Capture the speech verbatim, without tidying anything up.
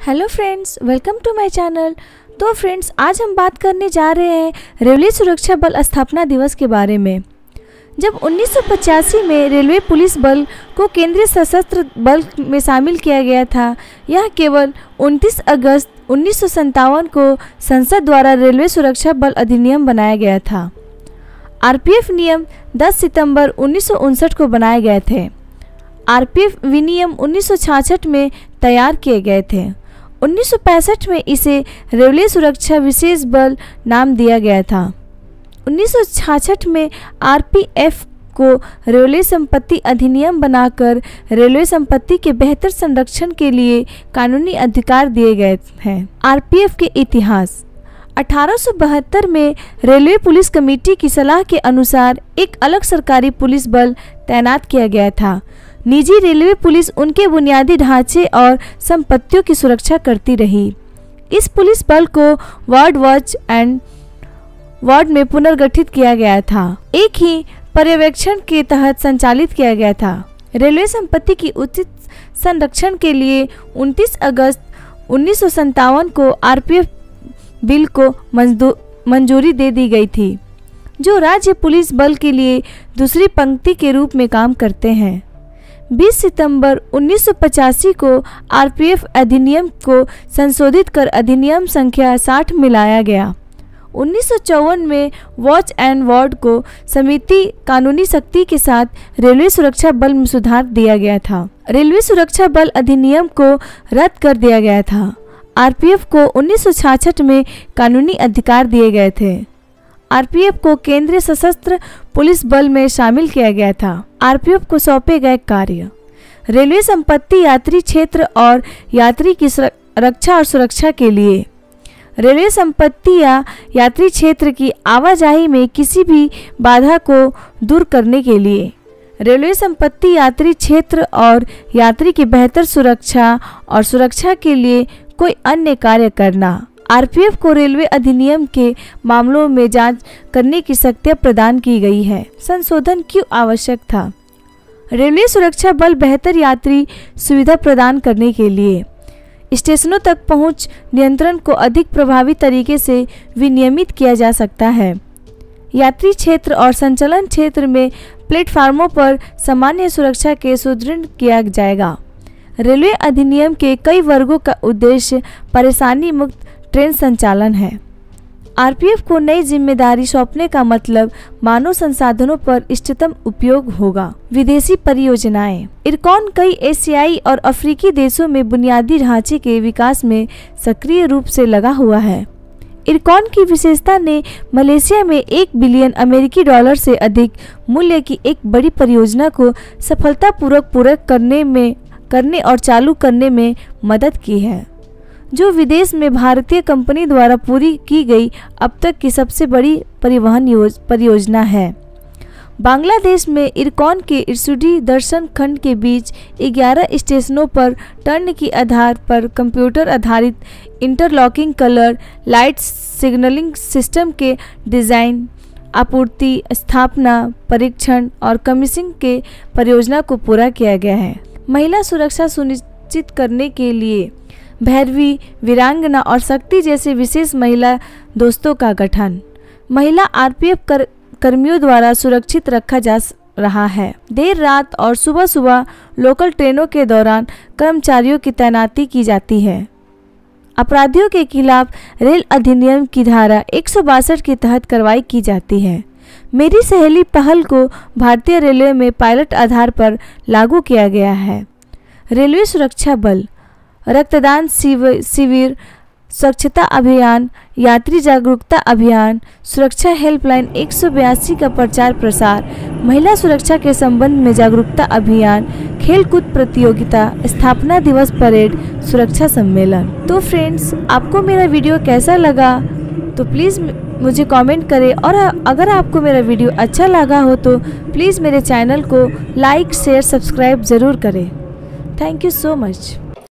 Hello friends, welcome to my channel. तो friends, आज हम बात करने जा रहे हैं रेलवे सुरक्षा बल स्थापना दिवस के बारे में। जब उन्नीस सौ पचासी में रेलवे पुलिस बल को केंद्रीय सशस्त्र बल में शामिल किया गया था, यह केवल उनतीस अगस्त उन्नीस सौ सत्तावन को संसद द्वारा रेलवे सुरक्षा बल अधिनियम बनाया गया था। आरपीएफ नियम दस सितंबर उन्नीस सौ उनसठ को बनाए गए थे। आरपीएफ विनियम उन्नीस सौ छियासठ में तैयार किए गए थे। उन्नीस सौ पैंसठ में इसे रेलवे सुरक्षा विशेष बल नाम दिया गया था। उन्नीस सौ छियासठ में आरपीएफ को रेलवे संपत्ति अधिनियम बनाकर रेलवे संपत्ति के बेहतर संरक्षण के लिए कानूनी अधिकार दिए गए हैं। आरपीएफ के इतिहास। अठारह सौ बहत्तर में रेलवे पुलिस कमेटी की सलाह के अनुसार एक अलग सरकारी पुलिस बल तैनात किया गया था। निजी रेलवे पुलिस उनके बुनियादी ढांचे और संपत्तियों की सुरक्षा करती रही। इस पुलिस बल को वार्ड वॉच एंड वार्ड में पुनर्गठित किया गया था, एक ही पर्यवेक्षण के तहत संचालित किया गया था। रेलवे संपत्ति की उचित संरक्षण के लिए उनतीस अगस्त उन्नीस सौ सत्तावन को आरपीएफ बिल को मंजूरी दे दी गई थी, जो राज्य पुलिस बल के लिए दूसरी पंक्ति के रूप में काम करते हैं। बीस सितंबर उन्नीस सौ पचासी को आरपीएफ अधिनियम को संशोधित कर अधिनियम संख्या साठ में लाया गया। उन्नीस सौ चौवन में वॉच एंड वार्ड को समिति कानूनी शक्ति के साथ रेलवे सुरक्षा बल में सुधार दिया गया था। रेलवे सुरक्षा बल अधिनियम को रद्द कर दिया गया था। आरपीएफ को उन्नीस सौ छियासठ में कानूनी अधिकार दिए गए थे। आरपीएफ को केंद्रीय सशस्त्र पुलिस बल में शामिल किया गया था। आरपीएफ को सौंपे गए कार्य। रेलवे संपत्ति, यात्री क्षेत्र और यात्री की रक्षा और सुरक्षा के लिए। रेलवे संपत्ति या यात्री क्षेत्र की आवाजाही में किसी भी बाधा को दूर करने के लिए। रेलवे संपत्ति, यात्री क्षेत्र और यात्री की बेहतर सुरक्षा और सुरक्षा के लिए कोई अन्य कार्य करना। आरपीएफ को रेलवे अधिनियम के मामलों में जांच करने की शक्तियां प्रदान की गई है। संशोधन क्यों आवश्यक था? रेलवे सुरक्षा बल बेहतर यात्री सुविधा प्रदान करने के लिए। स्टेशनों तक पहुंच नियंत्रण को अधिक प्रभावी तरीके से विनियमित किया जा सकता है। यात्री क्षेत्र और संचालन क्षेत्र में प्लेटफार्मों पर सामान्य सुरक्षा के सुदृढ़ किया जाएगा। रेलवे अधिनियम के कई वर्गों का उद्देश्य परेशानी मुक्त ट्रेन संचालन है। आरपीएफ को नई जिम्मेदारी सौंपने का मतलब मानव संसाधनों पर इष्टतम उपयोग होगा। विदेशी परियोजनाएं। इरकॉन कई एशियाई और अफ्रीकी देशों में बुनियादी ढांचे के विकास में सक्रिय रूप से लगा हुआ है। इरकॉन की विशेषता ने मलेशिया में एक बिलियन अमेरिकी डॉलर से अधिक मूल्य की एक बड़ी परियोजना को सफलतापूर्वक पूरा करने में करने और चालू करने में मदद की है, जो विदेश में भारतीय कंपनी द्वारा पूरी की गई अब तक की सबसे बड़ी परिवहन परियोजना है। बांग्लादेश में इरकॉन के इरसुडी दर्शन खंड के बीच ग्यारह स्टेशनों पर टर्न की आधार पर कंप्यूटर आधारित interlocking colour light signalling system के डिज़ाइन, आपूर्ति, स्थापना, परीक्षण और कमीशनिंग के परियोजना को पूरा किया गया है। महिला सुरक्षा सुनिश्चित करने के लिए भैरवी, वीरांगना और शक्ति जैसे विशेष महिला दोस्तों का गठन। महिला आरपीएफ कर, कर्मियों द्वारा सुरक्षित रखा जा रहा है। देर रात और सुबह सुबह लोकल ट्रेनों के दौरान कर्मचारियों की तैनाती की जाती है। अपराधियों के खिलाफ रेल अधिनियम की धारा एक सौ बासठ के तहत कार्रवाई की जाती है। मेरी सहेली पहल को भारतीय रेलवे में पायलट आधार पर लागू किया गया है। रेलवे सुरक्षा बल। रक्तदान शिविर, स्वच्छता अभियान, यात्री जागरूकता अभियान, सुरक्षा हेल्पलाइन एक सौ बयासी का प्रचार प्रसार, महिला सुरक्षा के संबंध में जागरूकता अभियान, खेलकूद प्रतियोगिता, स्थापना दिवस परेड, सुरक्षा सम्मेलन। तो फ्रेंड्स, आपको मेरा वीडियो कैसा लगा तो प्लीज़ मुझे कमेंट करें, और अगर आपको मेरा वीडियो अच्छा लगा हो तो प्लीज़ मेरे चैनल को लाइक, शेयर, सब्सक्राइब ज़रूर करें। Thank you so much.